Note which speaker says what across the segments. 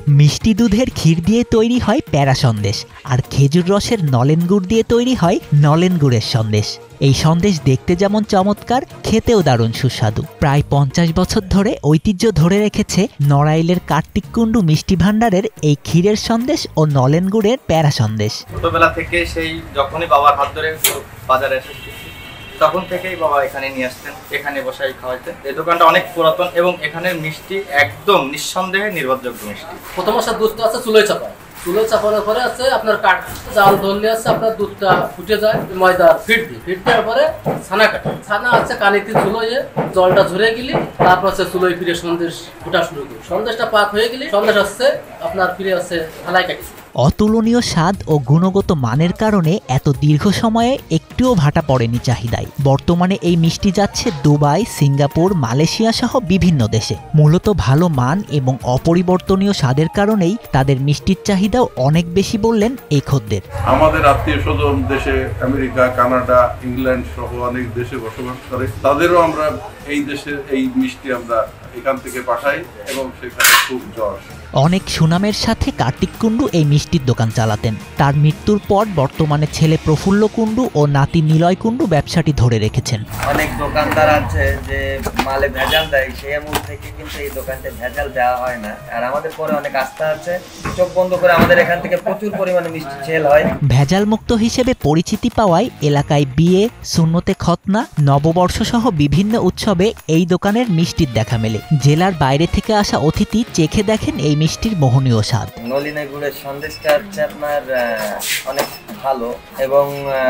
Speaker 1: মিষ্টি দুধের ক্ষীর দিয়ে তৈরি হয় প্যারা সন্দেশ, আর খেজুর রসের নলেন গুড় দিয়ে তৈরি হয় নলেন গুড়ের সন্দেশ। এই সন্দেশ দেখতে যেমন চমৎকার, খেতেও দারুণ সুস্বাদু। প্রায় 50 বছর ধরে ঐতিহ্য ধরে রেখেছে নড়াইলের কার্তিক কুণ্ডু মিষ্টি ভান্ডারের এই ক্ষীরের সন্দেশ ও নলেন গুড়ের প্যারা সন্দেশ।
Speaker 2: ছোটবেলা থেকে সেই যখনই বাবার হাত ধরে বাজারে এসেছি তখন থেকেই বাবা এখানে নিয়ে আসতেন, এখানে বসাই খাওয়াইতেন। এই দোকানটা অনেক পুরাতন এবং এখানের মিষ্টি একদম নিঃসন্দেহে নির্ভরযোগ্য মিষ্টি।
Speaker 3: প্রথম আসা দুধটা আছে চুলোয় চাপায়, চুলোয় চাপানোর পরে আছে আপনার কাঠ জাল ধরলে আছে আপনার দুধটা ফুটে যায়, ময়দার ফিট দেওয়ার পরে ছানা কাটে, ছানা আছে কানিতে চুলোয় জলটা ঝরে গেলে তারপর আছে চুলোয় ফিরে সন্দেশ ফুটা শুরু করি। সন্দেশটা পাক হয়ে গেলে সন্দেশ আসছে আপনার ফিরে আছে হালাই কাটি।
Speaker 1: অতুলনীয় স্বাদ ও গুণগত মানের কারণে এত দীর্ঘ সময়ে একটুও ভাটা পড়েনি চাহিদায়। বর্তমানে এই মিষ্টি যাচ্ছে দুবাই, সিঙ্গাপুর, মালয়েশিয়া সহ বিভিন্ন দেশে। মূলত ভালো মান এবং অপরিবর্তনীয় স্বাদের কারণেই তাদের মিষ্টির চাহিদাও অনেক বেশি বললেন এই খদ্দের।
Speaker 4: আমাদের আত্মীয় স্বজন দেশে আমেরিকা, কানাডা, ইংল্যান্ড সহ অনেক দেশে বসবাস করে, তাদেরও আমরা এই দেশের এই মিষ্টি আমরা এখান থেকে পাঠাই এবং সেখানে খুব যশ।
Speaker 1: অনেক সুনামের সাথে কার্তিক কুণ্ডু এই মিষ্টির দোকান চালাতেন। তার মৃত্যুর পর বর্তমানে ছেলে প্রফুল্ল কুণ্ডু ও নাতি নিলয় কুণ্ডু ব্যবসাটি ধরে রেখেছেন।
Speaker 2: অনেক দোকানদার আছে যে মালে ভেজাল দেয়, সেই মূল থেকে কিন্তু এই দোকানটা ভেজাল দেওয়া হয় না। আর আমাদের পরে অনেক আস্থা আছে, চোখ বন্ধ করে আমাদের এখান থেকে প্রচুর পরিমাণে মিষ্টি সেল হয়।
Speaker 1: ভেজাল মুক্ত হিসেবে পরিচিতি পাওয়ায় এলাকায় বিয়ে, সুন্নতে খতনা, নববর্ষ সহ বিভিন্ন উৎসবে এই দোকানের মিষ্টির দেখা মেলে। জেলার বাইরে থেকে আসা অতিথি চেখে দেখেন এই মিষ্টির মোহনীয় স্বাদ।
Speaker 2: নলিনে গুড়ের সন্দেশটা হচ্ছে আপনার অনেক ভালো এবং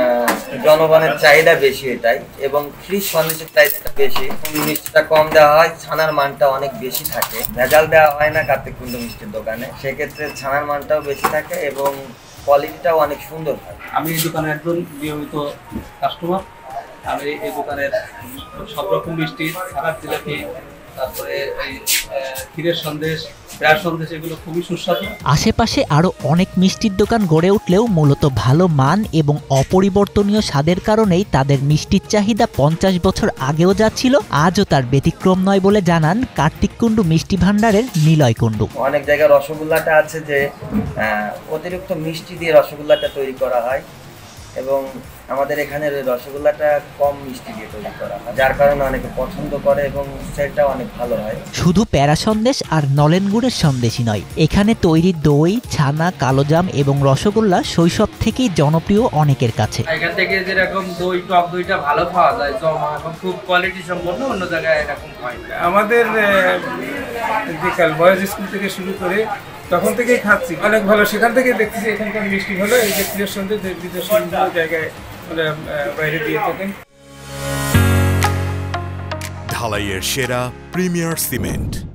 Speaker 2: জনগণের চাহিদা বেশি এটাই, এবং ফ্রিজ সন্দেশের চাহিদাটা বেশি। মিষ্টিটা কম দেওয়া হয়, ছানার মানটা অনেক বেশি থাকে, ভেজাল দেওয়া হয় না কার্তিক কুণ্ডু মিষ্টির দোকানে, সেক্ষেত্রে ছানার মানটাও বেশি থাকে এবং কোয়ালিটিটাও অনেক সুন্দর হয়।
Speaker 3: আমি এই দোকানের একজন নিয়মিত কাস্টমার। আমি এই দোকানের সব রকম মিষ্টি, সারাক জিলাপি, তারপরে এই ক্ষীরের সন্দেশ, প্যারা সন্দেশ, এগুলো খুবই সুস্বাদু।
Speaker 1: আশেপাশে আরো অনেক মিষ্টির দোকান গড়ে উঠলেও মূলত ভালো মান এবং অপরিবর্তনীয় স্বাদের কারণেই তাদের মিষ্টির চাহিদা 50 বছর আগেও যা ছিল আজও তার ব্যতিক্রম নয় বলে জানান কার্তিক কুণ্ডু মিষ্টি ভান্ডারের নিলয় কুণ্ডু।
Speaker 2: অনেক জায়গায় রসগোল্লাটা আছে যে অতিরিক্ত মিষ্টি দিয়ে রসগোল্লাটা তৈরি করা হয় এবং আমাদের এখানে রসগোল্লাটা কম মিষ্টি দিয়ে তৈরি করা হয়, যার কারণে অনেকে পছন্দ করে এবং সেটা অনেক ভালো হয়।
Speaker 1: শুধু প্যারা সন্দেশ আর নলেন গুড়ের সন্দেশই নয়, এখানে তৈরি দই, ছানা, কালোজাম এবং রসগোল্লা শৈশব থেকেই জনপ্রিয় অনেকের কাছে।
Speaker 5: এখান থেকে যেরকম দই, টক দইটা ভালো পাওয়া যায়, জমা এবং খুব কোয়ালিটি সম্পন্ন, অন্য জায়গায় এরকম হয় না।
Speaker 6: আমাদের বিকাল বয়েজ স্কুল থেকে শুরু করে তখন থেকেই খাচ্ছি, অনেক ভালো। সেখান থেকে দেখতেছি এখানকার মিষ্টি ভালো। এই যে প্রিয় সন্দেশ বিদেশ জায়গায় বাইরে দিয়ে থাকেন।
Speaker 7: ঢালাইয়ের সেরা প্রিমিয়ার সিমেন্ট।